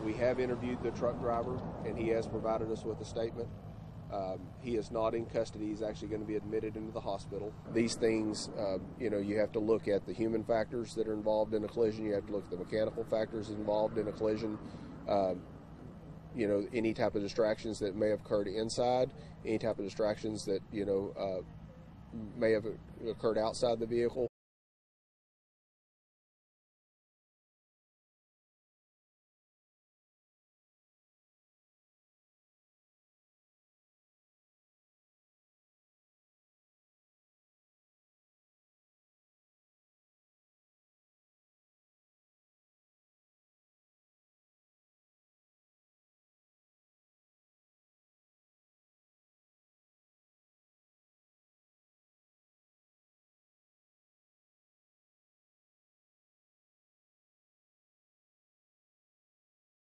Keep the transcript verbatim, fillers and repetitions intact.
We have interviewed the truck driver, and he has provided us with a statement. Um, he is not in custody. He's actually going to be admitted into the hospital. These things, uh, you know, you have to look at the human factors that are involved in a collision. You have to look at the mechanical factors involved in a collision. Uh, you know, any type of distractions that may have occurred inside, any type of distractions that, you know, uh, may have occurred outside the vehicle.